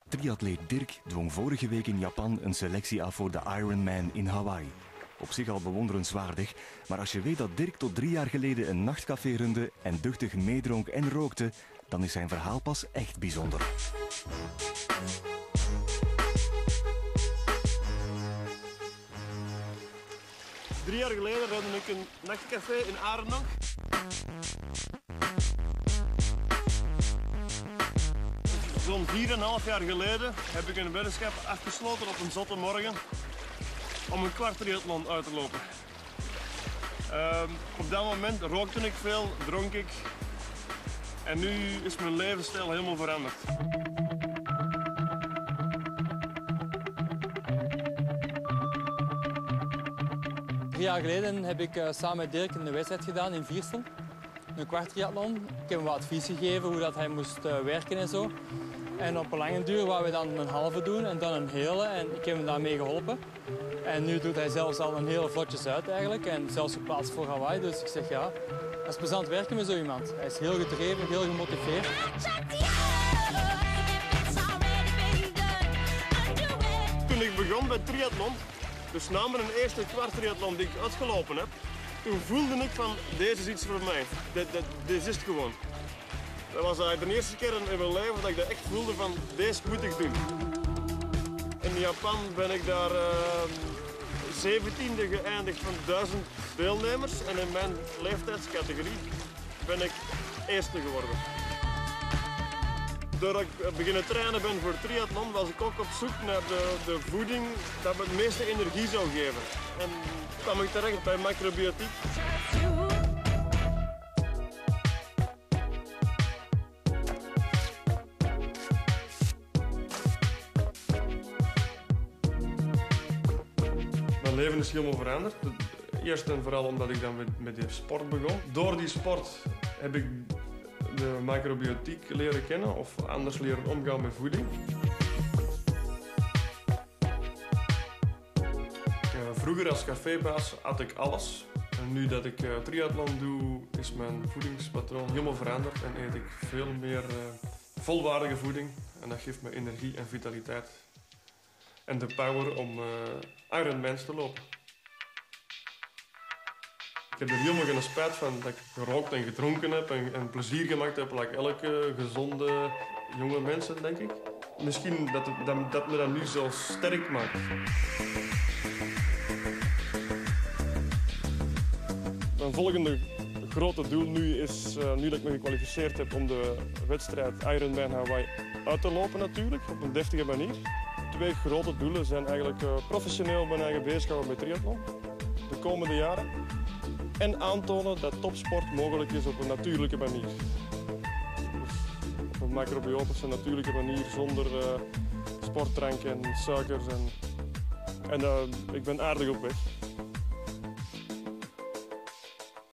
Triatleet Dirk dwong vorige week in Japan een selectie af voor de Ironman in Hawaii. Op zich al bewonderenswaardig, maar als je weet dat Dirk tot 3 jaar geleden een nachtcafé runde en duchtig meedronk en rookte, dan is zijn verhaal pas echt bijzonder. Drie jaar geleden runde ik een nachtcafé in Arendonk. Zo'n 4,5 jaar geleden heb ik een weddenschap afgesloten op een zotte morgen om een kwart triathlon uit te lopen. Op dat moment rookte ik veel, dronk ik en nu is mijn levensstijl helemaal veranderd. Drie jaar geleden heb ik samen met Dirk een wedstrijd gedaan in Viersel. Een kwart triathlon. Ik heb hem wat advies gegeven hoe dat hij moest werken en zo. En op een lange duur wouden we dan een halve doen en dan een hele. En ik heb hem daarmee geholpen. En nu doet hij zelfs al een hele vlotjes uit eigenlijk. En zelfs geplaatst voor Hawaii. Dus ik zeg ja, dat is plezant werken met zo iemand. Hij is heel gedreven, heel gemotiveerd. Toen ik begon met triathlon, dus na mijn eerste kwart triathlon die ik uitgelopen heb, toen voelde ik van, deze is iets voor mij. Dit is het gewoon. Dat was eigenlijk de eerste keer in mijn leven dat ik dat echt voelde van, deze moet ik doen. In Japan ben ik daar 17e geëindigd van 1000 deelnemers en in mijn leeftijdscategorie ben ik eerste geworden. Doordat ik beginnen trainen ben voor triathlon, was ik ook op zoek naar de voeding dat me het meeste energie zou geven. En kwam ik terecht bij macrobiotiek. Mijn leven is helemaal veranderd. Eerst en vooral omdat ik dan met die sport begon. Door die sport heb ik de macrobiotiek leren kennen of anders leren omgaan met voeding. Vroeger als cafébaas at ik alles. En nu dat ik triathlon doe, is mijn voedingspatroon helemaal veranderd en eet ik veel meer volwaardige voeding. En dat geeft me energie en vitaliteit. En de power om Ironmans te lopen. Ik heb er helemaal geen spijt van dat ik gerookt en gedronken heb en plezier gemaakt heb, like elke gezonde jonge mensen, denk ik. Misschien dat me dat nu zelfs sterk maakt. Mijn volgende grote doel nu is, nu dat ik me gekwalificeerd heb om de wedstrijd Ironman Hawaii uit te lopen natuurlijk, op een deftige manier. 2 grote doelen zijn eigenlijk professioneel mijn eigen bezighouden met triathlon de komende jaren. En aantonen dat topsport mogelijk is op een natuurlijke manier. Dus op een macrobiotische natuurlijke manier, zonder sportdrank en suikers. En ik ben aardig op weg.